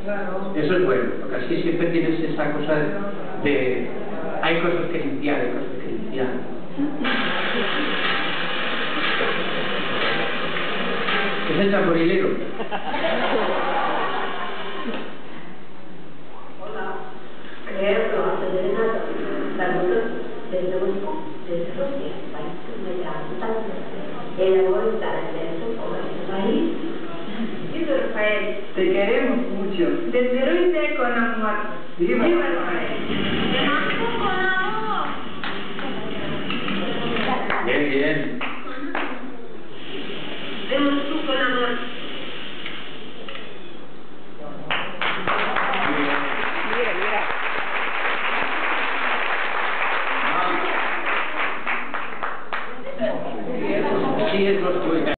Claro. Eso es bueno, porque así siempre tienes esa cosa de hay cosas que limpiar, hay cosas que limpiar. ¿Es el tamborilero? Hola. Creerlo, antes de nada, saludos desde Rusia, país muy grande. El amor está inmenso por este país. Dice Rafael, Te queremos mucho. desde Rusia con amor. Viva Rafael. ¡Te mando con amor! Bien, bien. ¡Te mando con amor!